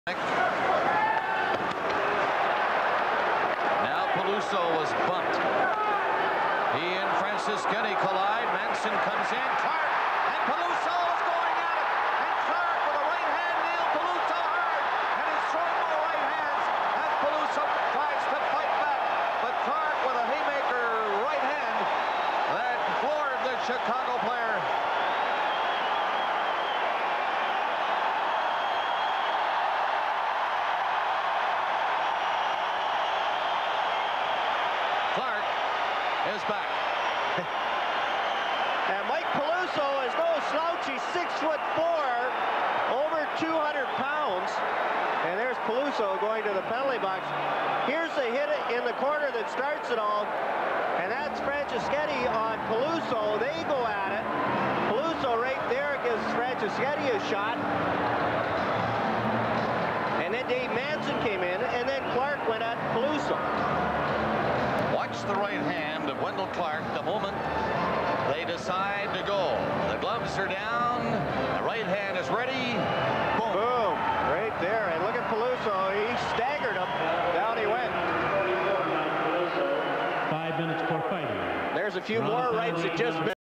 Now Peluso was bumped. He and Francisquetti collide. Manson comes in. Clark and Peluso is going at it. And Clark with a right hand nailed Peluso hard. And is throwing more right hands as Peluso tries to fight back. But Clark with a haymaker right hand that floored the Chicago player. Clark is back. And Mike Peluso is no slouch. He's 6'4", over 200 pounds. And there's Peluso going to the penalty box. Here's the hit in the corner that starts it all. And that's Francisquetti on Peluso. They go at it. Peluso right there gives Francisquetti a shot. And then Dave Manson came in, and then Clark went at Peluso. Watch the right hand of Wendell Clark the moment they decide to go. The gloves are down. The right hand is ready. Boom. Boom. Right there. And look at Peluso. He staggered him. Down he went. 5 minutes for fighting. There's a few more rights that just missed.